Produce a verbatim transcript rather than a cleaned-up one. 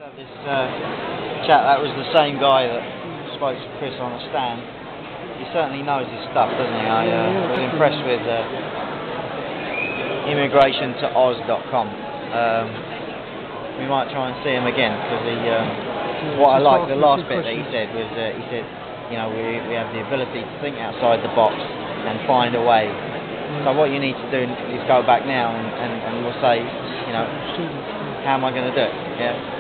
This uh, chap, that was the same guy that spoke to Chris on the stand. He certainly knows his stuff, doesn't he? I uh, was impressed with uh, immigration to oz dot com. Um, we might try and see him again, because he. Um, what I liked, the last bit that he said was, uh, he said, you know, we we have the ability to think outside the box and find a way. So what you need to do is go back now and, and, and we'll say, you know, how am I going to do it? Yeah.